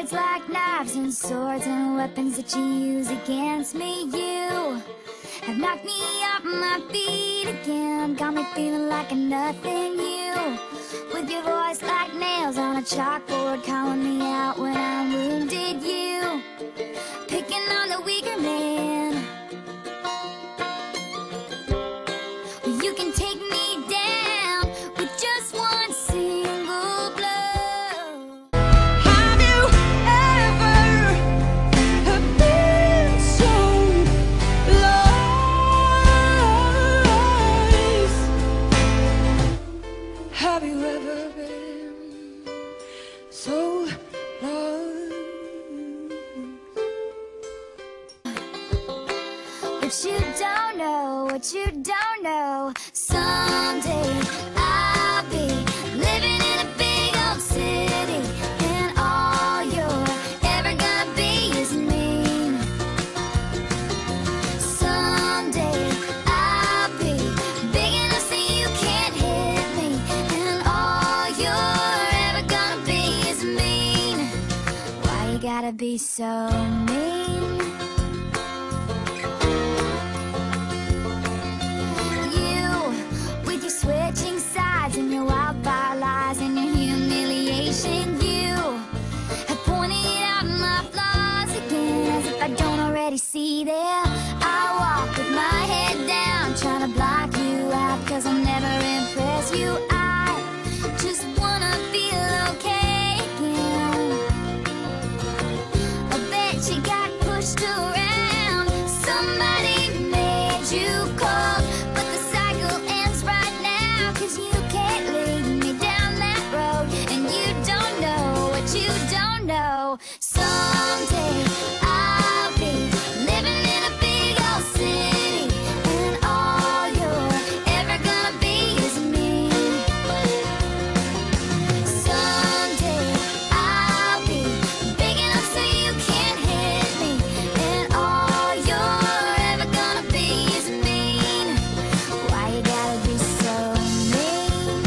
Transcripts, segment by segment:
words like knives and swords and weapons that you use against me. You have knocked me off my feet again, got me feeling like a nothing. You, with your voice like nails on a chalkboard, calling me out when I'm wounded. You, picking on the weaker man. You can take me down with just one single blow. Have you ever been so lost? Have you ever been so lost? What you don't know, what you don't know, someday I'll be living in a big old city, and all you're ever gonna be is me. Someday I'll be big enough so you can't hit me, and all you're ever gonna be is mean. Why you gotta be so mean? Switching sides and your wildfire lies and your humiliation. You have pointed out my flaws again, as if I don't already see them. I walk with my head down, trying to block you out, cause I'll never impress you. I just wanna feel okay again. I bet you got pushed around, somebody made you cold, but the cycle ends right now, cause you can't lead me down that road, and you don't know what you don't know. Someday I'll be living in a big old city, and all you're ever gonna be is me. Someday I'll be big enough so you can't hit me, and all you're ever gonna be is mean. Why you gotta be so mean?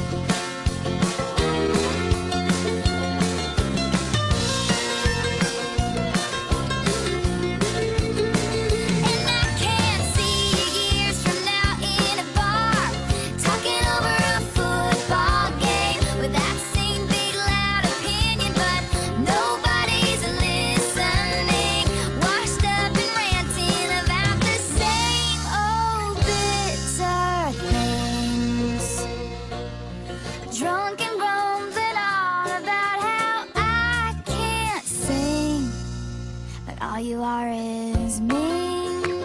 And I can't see you years from now in a bar, talking over a football game with that same big loud opinion, but nobody's listening, washed up and ranting about the same old bitter things, drunk and rambling on about how I can't sing, but all you are is mean.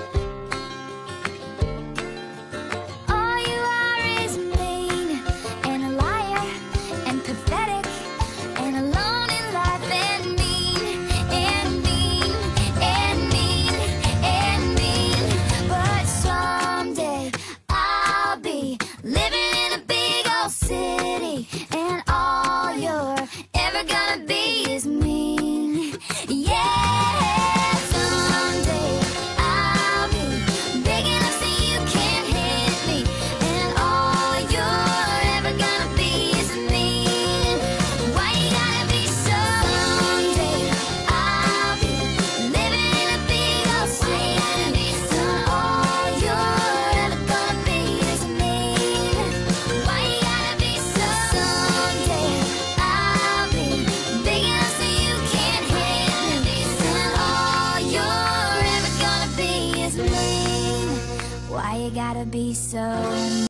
All you are is mean, and a liar, and pathetic, and alone in life, and mean, and mean, and mean, and mean. But someday I'll be living in a big old city, and all you're ever gonna be is mean. Yeah, someday I'll be big enough so you can't hit me, and all you're ever gonna be is mean. Why you gotta be so? Someday I'll be living in a big old city, and all you're ever gonna be is mean. Why you gotta be so? Someday I'll be big enough so you can't hit me, and all you're ever gonna be is mean. Why you gotta be so